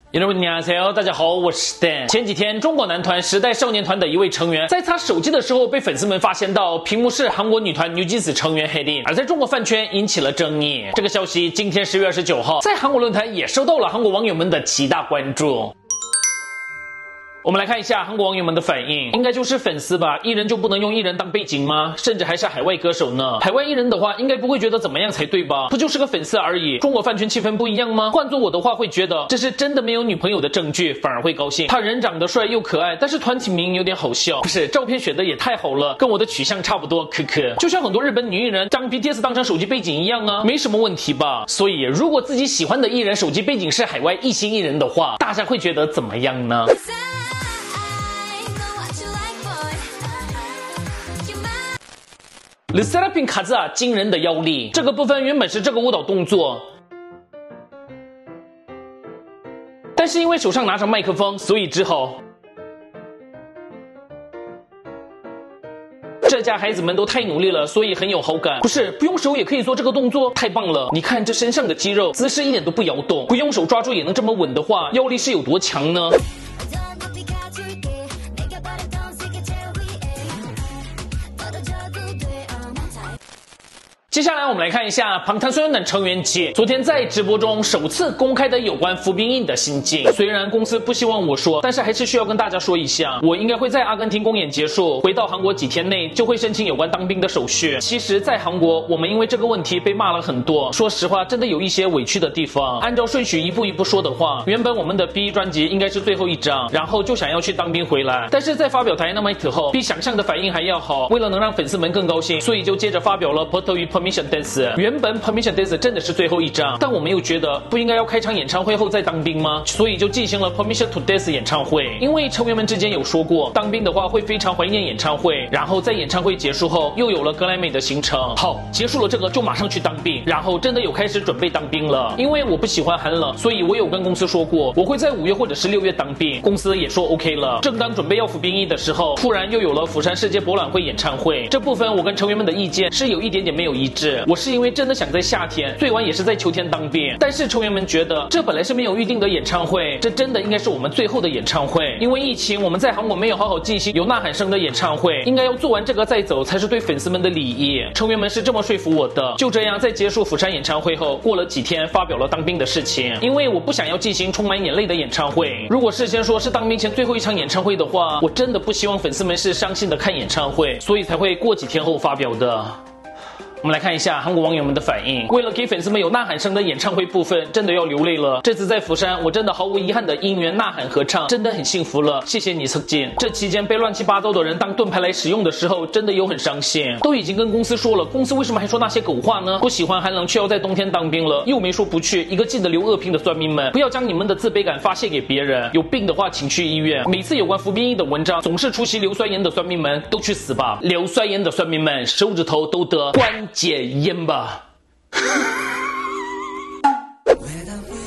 여러분,大家好，我是 Dan。前几天，中国男团时代少年团的一位成员在擦手机的时候，被粉丝们发现到屏幕是韩国女团女祭司成员黑令，而在中国饭圈引起了争议。这个消息今天10月29号，在韩国论坛也受到了韩国网友们的极大关注。我们来看一下韩国网友们的反应，应该就是粉丝吧，艺人就不能用艺人当背景吗？甚至还是海外歌手呢？海外艺人的话，应该不会觉得怎么样才对吧？不就是个粉丝而已，中国饭圈气氛不一样吗？换做我的话，会觉得这是真的没有女朋友的证据，反而会高兴。他人长得帅又可爱，但是团体名有点好笑，不是照片选的也太好了，跟我的取向差不多，可可。就像很多日本女艺人将 BTS 当成手机背景一样啊，没什么问题吧？所以如果自己喜欢的艺人手机背景是海外异星艺人的话，大家会觉得怎么样呢？Le Seraphim Kaza 惊人的腰力，这个部分原本是这个舞蹈动作，但是因为手上拿着麦克风，所以只好。这家孩子们都太努力了，所以很有好感。不是，不用手也可以做这个动作，太棒了！你看这身上的肌肉，姿势一点都不摇动，不用手抓住也能这么稳的话，腰力是有多强呢？接下来我们来看一下방탄소년단成员姐昨天在直播中首次公开的有关服兵役的心境。虽然公司不希望我说，但是还是需要跟大家说一下，我应该会在阿根廷公演结束回到韩国几天内就会申请有关当兵的手续。其实在韩国我们因为这个问题被骂了很多，说实话真的有一些委屈的地方。按照顺序一步一步说的话，原本我们的 B 专辑应该是最后一张，然后就想要去当兵回来，但是在发表Dynamite后比想象的反应还要好，为了能让粉丝们更高兴，所以就接着发表了 Porto 与 Permission Dance。 原本 Permission Dance 真的是最后一张，但我们又觉得不应该要开场演唱会后再当兵吗？所以就进行了 Permission to Dance 演唱会。因为成员们之间有说过，当兵的话会非常怀念演唱会，然后在演唱会结束后又有了格莱美的行程。好，结束了这个就马上去当兵，然后真的有开始准备当兵了。因为我不喜欢寒冷，所以我有跟公司说过我会在5月或者是6月当兵，公司也说 OK 了。正当准备要服兵役的时候，突然又有了釜山世界博览会演唱会，这部分我跟成员们的意见是有一点点没有一致。我是因为真的想在夏天，最晚也是在秋天当兵，但是成员们觉得这本来是没有预定的演唱会，这真的应该是我们最后的演唱会。因为疫情，我们在韩国没有好好进行有呐喊声的演唱会，应该要做完这个再走才是对粉丝们的礼仪。成员们是这么说服我的。就这样，在结束釜山演唱会后，过了几天发表了当兵的事情。因为我不想要进行充满眼泪的演唱会，如果事先说是当兵前最后一场演唱会的话，我真的不希望粉丝们是伤心的看演唱会，所以才会过几天后发表的。我们来看一下韩国网友们的反应。为了给粉丝们有呐喊声的演唱会部分，真的要流泪了。这次在釜山，我真的毫无遗憾的应援呐喊合唱，真的很幸福了。谢谢你，侧进。这期间被乱七八糟的人当盾牌来使用的时候，真的有很伤心。都已经跟公司说了，公司为什么还说那些狗话呢？不喜欢寒冷却要在冬天当兵了，又没说不去。一个劲的留恶评的酸民们，不要将你们的自卑感发泄给别人。有病的话，请去医院。每次有关服兵役的文章，总是出席硫酸盐的酸民们，都去死吧！硫酸盐的酸民们，手指头都得关节炎吧。